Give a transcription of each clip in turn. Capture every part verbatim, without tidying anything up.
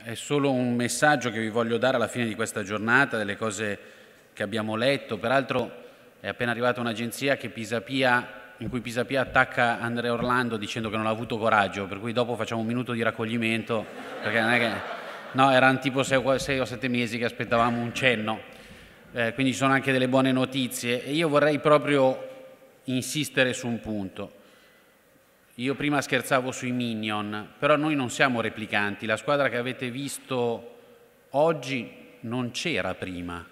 è solo un messaggio che vi voglio dare alla fine di questa giornata, delle cose che abbiamo letto. Peraltro è appena arrivata un'agenzia che Pisapia in cui Pisapia attacca Andrea Orlando dicendo che non ha avuto coraggio, per cui dopo facciamo un minuto di raccoglimento, perché non è che... No, erano tipo sei o sette mesi che aspettavamo un cenno, eh, quindi ci sono anche delle buone notizie e io vorrei proprio insistere su un punto. Io prima scherzavo sui Minion, però noi non siamo replicanti, la squadra che avete visto oggi non c'era prima.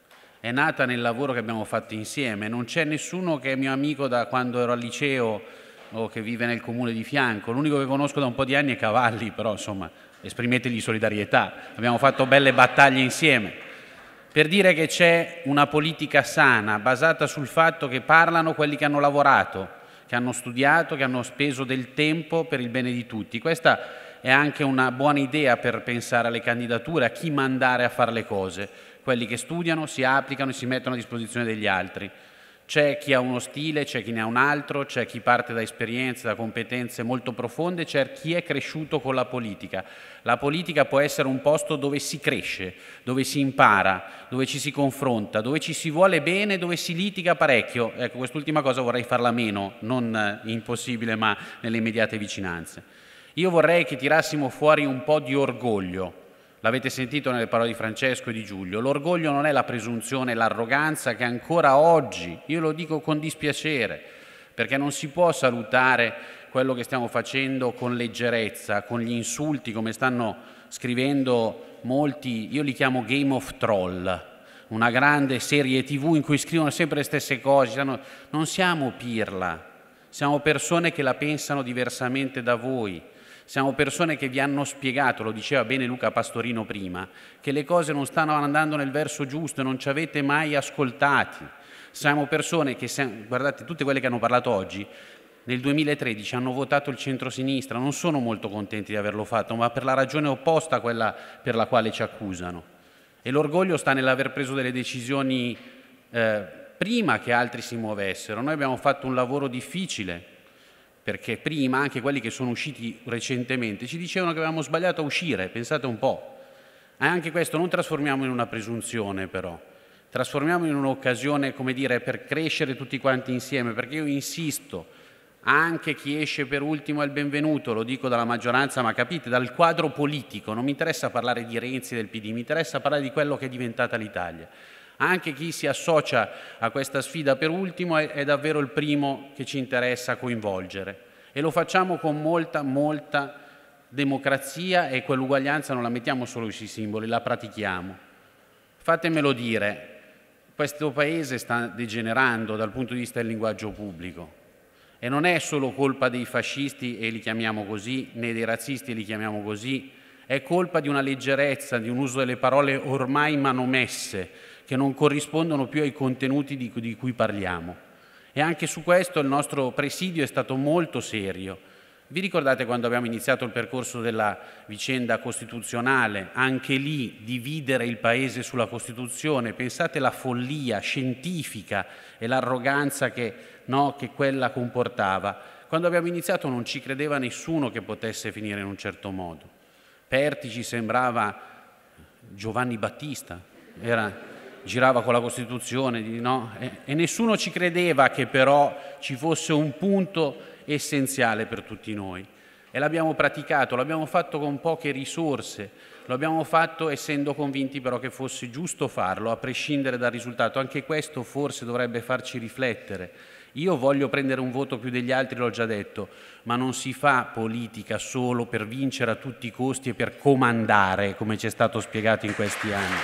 È nata nel lavoro che abbiamo fatto insieme, non c'è nessuno che è mio amico da quando ero al liceo o che vive nel comune di fianco, l'unico che conosco da un po' di anni è Cavalli, però insomma esprimetegli solidarietà, abbiamo fatto belle battaglie insieme, per dire che c'è una politica sana, basata sul fatto che parlano quelli che hanno lavorato, che hanno studiato, che hanno speso del tempo per il bene di tutti. Questa è anche una buona idea per pensare alle candidature, a chi mandare a fare le cose. Quelli che studiano, si applicano e si mettono a disposizione degli altri. C'è chi ha uno stile, c'è chi ne ha un altro, c'è chi parte da esperienze, da competenze molto profonde, c'è chi è cresciuto con la politica. La politica può essere un posto dove si cresce, dove si impara, dove ci si confronta, dove ci si vuole bene, dove si litiga parecchio. Ecco, quest'ultima cosa vorrei farla meno, non impossibile, ma nelle immediate vicinanze. Io vorrei che tirassimo fuori un po' di orgoglio. L'avete sentito nelle parole di Francesco e di Giulio, l'orgoglio non è la presunzione e l'arroganza che ancora oggi, io lo dico con dispiacere, perché non si può salutare quello che stiamo facendo con leggerezza, con gli insulti, come stanno scrivendo molti, io li chiamo Game of Troll, una grande serie tivù in cui scrivono sempre le stesse cose, non siamo pirla, siamo persone che la pensano diversamente da voi. Siamo persone che vi hanno spiegato, lo diceva bene Luca Pastorino prima, che le cose non stanno andando nel verso giusto e non ci avete mai ascoltati. Siamo persone che, guardate, tutte quelle che hanno parlato oggi, nel duemilatredici hanno votato il centro-sinistra, non sono molto contenti di averlo fatto, ma per la ragione opposta a quella per la quale ci accusano. E l'orgoglio sta nell'aver preso delle decisioni eh, prima che altri si muovessero. Noi abbiamo fatto un lavoro difficile, perché prima anche quelli che sono usciti recentemente ci dicevano che avevamo sbagliato a uscire, pensate un po'. E anche questo non trasformiamo in una presunzione però, trasformiamo in un'occasione, come dire, per crescere tutti quanti insieme, perché io insisto, anche chi esce per ultimo è il benvenuto, lo dico dalla maggioranza, ma capite, dal quadro politico, non mi interessa parlare di Renzi e del P D, mi interessa parlare di quello che è diventata l'Italia. Anche chi si associa a questa sfida per ultimo è, è davvero il primo che ci interessa coinvolgere e lo facciamo con molta, molta democrazia e quell'uguaglianza non la mettiamo solo sui simboli, la pratichiamo. Fatemelo dire, questo Paese sta degenerando dal punto di vista del linguaggio pubblico e non è solo colpa dei fascisti e li chiamiamo così, né dei razzisti e li chiamiamo così, è colpa di una leggerezza, di un uso delle parole ormai manomesse, che non corrispondono più ai contenuti di, di cui parliamo. E anche su questo il nostro presidio è stato molto serio. Vi ricordate quando abbiamo iniziato il percorso della vicenda costituzionale? Anche lì dividere il Paese sulla Costituzione, pensate alla follia scientifica e l'arroganza che, no, che quella comportava. Quando abbiamo iniziato non ci credeva nessuno che potesse finire in un certo modo. Pertici sembrava Giovanni Battista, era... girava con la Costituzione, no? e, e nessuno ci credeva che però ci fosse un punto essenziale per tutti noi. E l'abbiamo praticato, l'abbiamo fatto con poche risorse, lo abbiamo fatto essendo convinti però che fosse giusto farlo, a prescindere dal risultato. Anche questo forse dovrebbe farci riflettere. Io voglio prendere un voto più degli altri, l'ho già detto, ma non si fa politica solo per vincere a tutti i costi e per comandare, come ci è stato spiegato in questi anni.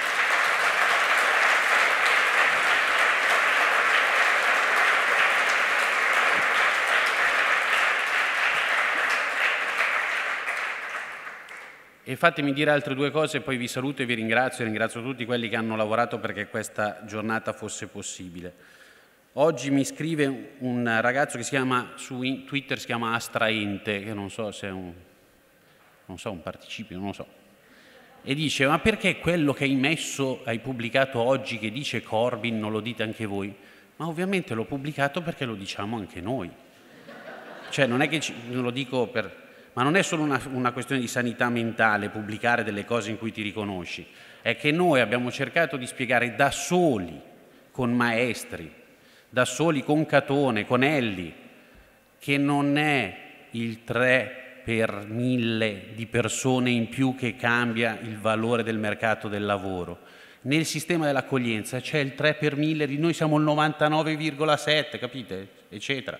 E fatemi dire altre due cose, poi vi saluto e vi ringrazio, e ringrazio tutti quelli che hanno lavorato perché questa giornata fosse possibile. Oggi mi scrive un ragazzo che si chiama, su Twitter si chiama Astraente, che non so se è un, non so, un participio, non lo so, e dice: ma perché quello che hai messo, hai pubblicato oggi, che dice Corbyn, non lo dite anche voi? Ma ovviamente l'ho pubblicato perché lo diciamo anche noi. Cioè non è che ci, non lo dico per... Ma non è solo una, una questione di sanità mentale pubblicare delle cose in cui ti riconosci, è che noi abbiamo cercato di spiegare da soli, con maestri, da soli con Catone, con Elli, che non è il tre per mille di persone in più che cambia il valore del mercato del lavoro. Nel sistema dell'accoglienza c'è il tre per mille, di noi siamo il novantanove virgola sette, capite? Eccetera.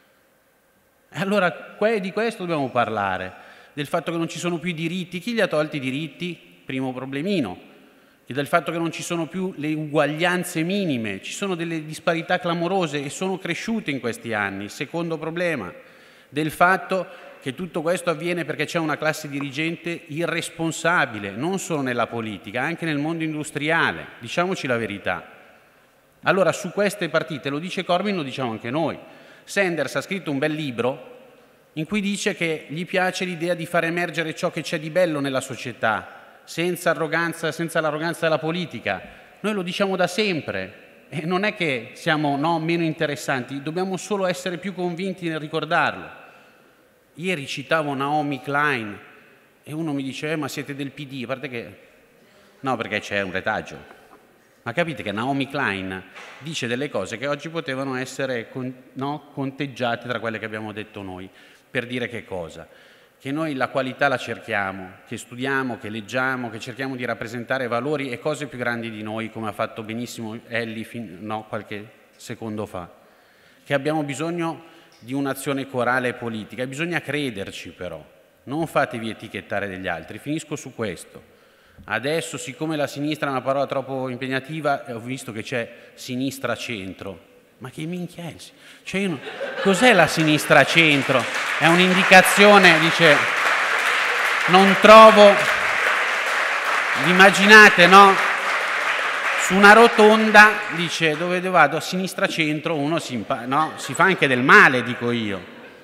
E allora di questo dobbiamo parlare, del fatto che non ci sono più i diritti. Chi gli ha tolti i diritti? Primo problemino. E del fatto che non ci sono più le uguaglianze minime, ci sono delle disparità clamorose e sono cresciute in questi anni. Secondo problema. Del fatto che tutto questo avviene perché c'è una classe dirigente irresponsabile, non solo nella politica, anche nel mondo industriale, diciamoci la verità. Allora su queste partite, lo dice Corbyn, lo diciamo anche noi. Sanders ha scritto un bel libro in cui dice che gli piace l'idea di far emergere ciò che c'è di bello nella società, senza arroganza, senza l'arroganza della politica. Noi lo diciamo da sempre e non è che siamo no, meno interessanti, dobbiamo solo essere più convinti nel ricordarlo. Ieri citavo Naomi Klein e uno mi dice eh, ma siete del P D, a parte che no, perché c'è un retaggio. Ma capite che Naomi Klein dice delle cose che oggi potevano essere con, no, conteggiate tra quelle che abbiamo detto noi. Per dire che cosa? Che noi la qualità la cerchiamo, che studiamo, che leggiamo, che cerchiamo di rappresentare valori e cose più grandi di noi, come ha fatto benissimo Elli fin, no, qualche secondo fa. Che abbiamo bisogno di un'azione corale e politica e bisogna crederci però. Non fatevi etichettare degli altri. Finisco su questo. Adesso, siccome la sinistra è una parola troppo impegnativa, ho visto che c'è sinistra-centro. Ma che minchia è? Cioè non... Cos'è la sinistra-centro? È un'indicazione, dice, non trovo... Immaginate, no? Su una rotonda, dice, dove vado? A sinistra-centro, uno si, impa... no? si fa anche del male, dico io.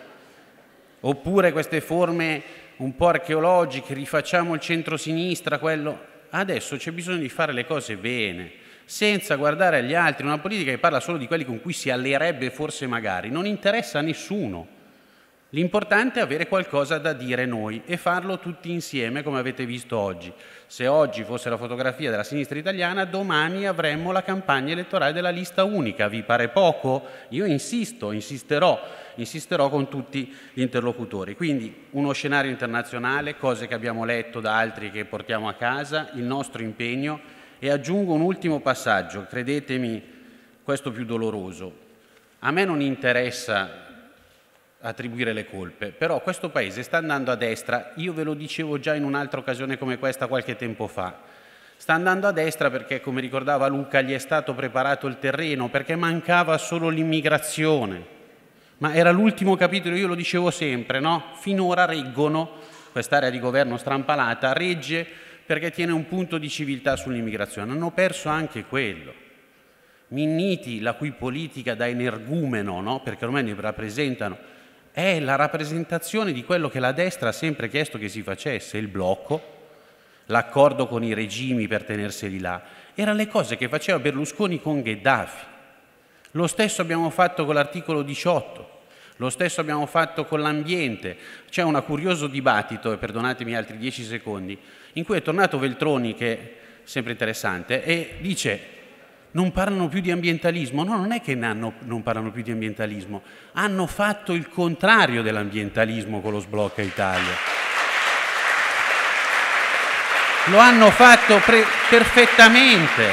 Oppure queste forme un po' archeologiche, rifacciamo il centro-sinistra, quello... Adesso c'è bisogno di fare le cose bene, senza guardare agli altri. Una politica che parla solo di quelli con cui si alleerebbe forse magari, non interessa a nessuno. L'importante è avere qualcosa da dire noi e farlo tutti insieme, come avete visto oggi. Se oggi fosse la fotografia della sinistra italiana, domani avremmo la campagna elettorale della lista unica. Vi pare poco? Io insisto, insisterò, insisterò con tutti gli interlocutori. Quindi uno scenario internazionale, cose che abbiamo letto da altri che portiamo a casa, il nostro impegno. E aggiungo un ultimo passaggio, credetemi, questo più doloroso. A me non interessa attribuire le colpe, però questo Paese sta andando a destra, io ve lo dicevo già in un'altra occasione come questa qualche tempo fa, sta andando a destra perché, come ricordava Luca, gli è stato preparato il terreno, perché mancava solo l'immigrazione, ma era l'ultimo capitolo, io lo dicevo sempre, no? Finora reggono, quest'area di governo strampalata, regge perché tiene un punto di civiltà sull'immigrazione, hanno perso anche quello. Minniti, la cui politica da energumeno, no? Perché ormai ne rappresentano, è la rappresentazione di quello che la destra ha sempre chiesto che si facesse, il blocco, l'accordo con i regimi per tenerseli là, erano le cose che faceva Berlusconi con Gheddafi. Lo stesso abbiamo fatto con l'articolo diciotto, lo stesso abbiamo fatto con l'ambiente. C'è un curioso dibattito, e perdonatemi altri dieci secondi, in cui è tornato Veltroni, che è sempre interessante, e dice non parlano più di ambientalismo. No, non è che hanno, non parlano più di ambientalismo, hanno fatto il contrario dell'ambientalismo con lo sblocca Italia. Lo hanno fatto perfettamente.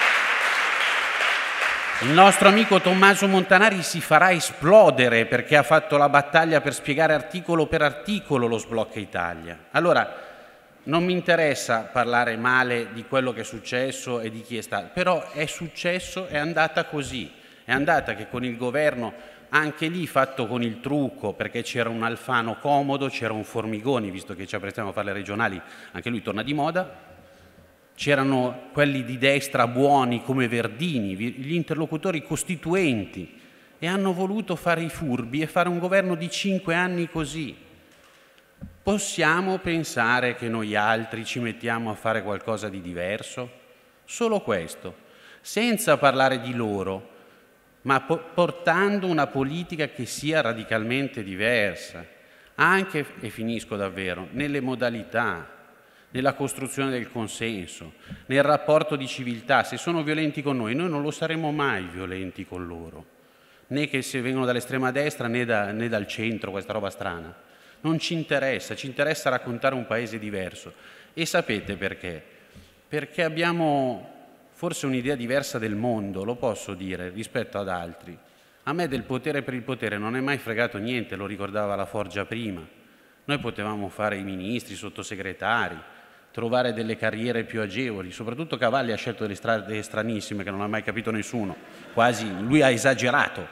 Il nostro amico Tommaso Montanari si farà esplodere perché ha fatto la battaglia per spiegare articolo per articolo lo sblocca Italia. Allora, non mi interessa parlare male di quello che è successo e di chi è stato, però è successo, è andata così, è andata che con il governo, anche lì fatto con il trucco, perché c'era un Alfano comodo, c'era un Formigoni, visto che ci apprestiamo a fare le regionali, anche lui torna di moda, c'erano quelli di destra buoni come Verdini, gli interlocutori costituenti, e hanno voluto fare i furbi e fare un governo di cinque anni così. Possiamo pensare che noi altri ci mettiamo a fare qualcosa di diverso? Solo questo, senza parlare di loro, ma po- portando una politica che sia radicalmente diversa. anche, e finisco davvero, nelle modalità, nella costruzione del consenso, nel rapporto di civiltà. Se sono violenti con noi, noi non lo saremo mai violenti con loro, né che se vengono dall'estrema destra né, da, né dal centro, questa roba strana. Non ci interessa, ci interessa raccontare un paese diverso. E sapete perché? Perché abbiamo forse un'idea diversa del mondo, lo posso dire, rispetto ad altri. A me del potere per il potere non è mai fregato niente, lo ricordava la Forgia prima. Noi potevamo fare i ministri, i sottosegretari, trovare delle carriere più agevoli, soprattutto Cavalli ha scelto delle strade stranissime che non ha mai capito nessuno, quasi lui ha esagerato.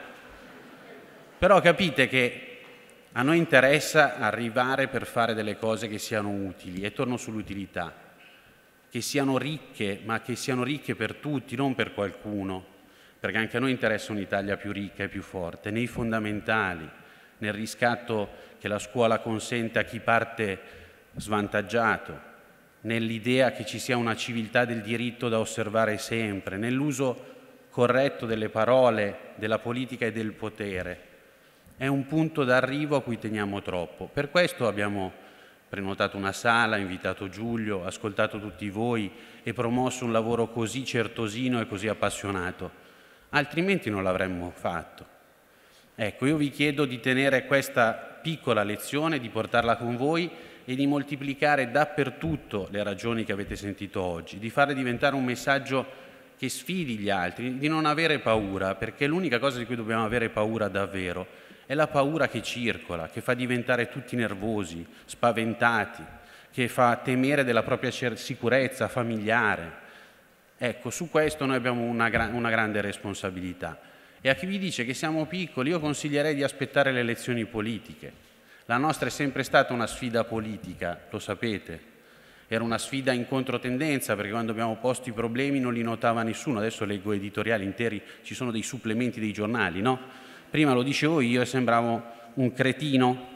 Però capite che a noi interessa arrivare per fare delle cose che siano utili, e torno sull'utilità, che siano ricche, ma che siano ricche per tutti, non per qualcuno, perché anche a noi interessa un'Italia più ricca e più forte, nei fondamentali, nel riscatto che la scuola consente a chi parte svantaggiato, nell'idea che ci sia una civiltà del diritto da osservare sempre, nell'uso corretto delle parole, della politica e del potere. È un punto d'arrivo a cui teniamo troppo. Per questo abbiamo prenotato una sala, invitato Giulio, ascoltato tutti voi e promosso un lavoro così certosino e così appassionato. Altrimenti non l'avremmo fatto. Ecco, io vi chiedo di tenere questa piccola lezione, di portarla con voi e di moltiplicare dappertutto le ragioni che avete sentito oggi, di farle diventare un messaggio che sfidi gli altri, di non avere paura, perché l'unica cosa di cui dobbiamo avere paura davvero è la paura che circola, che fa diventare tutti nervosi, spaventati, che fa temere della propria sicurezza familiare. Ecco, su questo noi abbiamo una, gra una grande responsabilità. E a chi vi dice che siamo piccoli, io consiglierei di aspettare le elezioni politiche. La nostra è sempre stata una sfida politica, lo sapete. Era una sfida in controtendenza, perché quando abbiamo posto i problemi non li notava nessuno. Adesso leggo editoriali interi, ci sono dei supplementi dei giornali, no? Prima lo dicevo io e sembravo un cretino,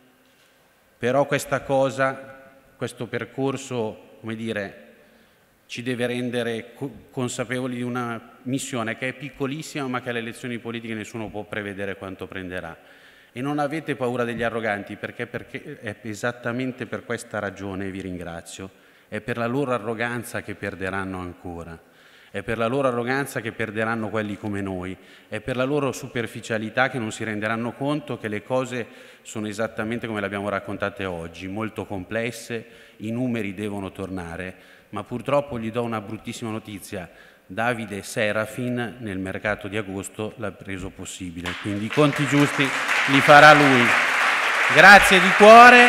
però questa cosa, questo percorso, come dire, ci deve rendere consapevoli di una missione che è piccolissima, ma che alle elezioni politiche nessuno può prevedere quanto prenderà. E non avete paura degli arroganti, perché, perché è esattamente per questa ragione, vi ringrazio, è per la loro arroganza che perderanno ancora, è per la loro arroganza che perderanno quelli come noi, è per la loro superficialità che non si renderanno conto che le cose sono esattamente come le abbiamo raccontate oggi, molto complesse, i numeri devono tornare, ma purtroppo gli do una bruttissima notizia: Davide Serafin nel mercato di agosto l'ha reso possibile, quindi i conti giusti li farà lui. Grazie di cuore.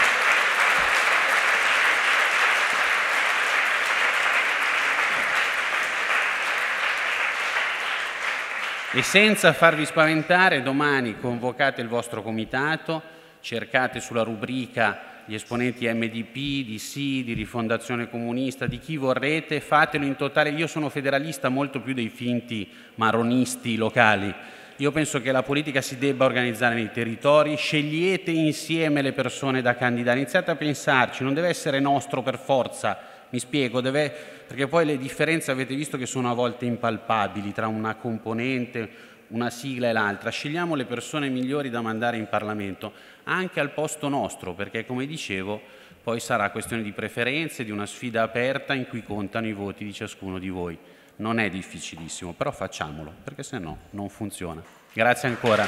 E senza farvi spaventare, domani convocate il vostro comitato, cercate sulla rubrica gli esponenti M D P, D C, di Rifondazione Comunista, di chi vorrete, fatelo in totale. Io sono federalista molto più dei finti marronisti locali. Io penso che la politica si debba organizzare nei territori, scegliete insieme le persone da candidare, iniziate a pensarci, non deve essere nostro per forza, mi spiego, deve, perché poi le differenze avete visto che sono a volte impalpabili tra una componente, una sigla e l'altra. Scegliamo le persone migliori da mandare in Parlamento, anche al posto nostro, perché come dicevo poi sarà questione di preferenze, di una sfida aperta in cui contano i voti di ciascuno di voi. Non è difficilissimo, però facciamolo, perché se no non funziona. Grazie ancora.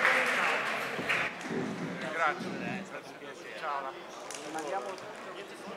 Grazie. Ciao.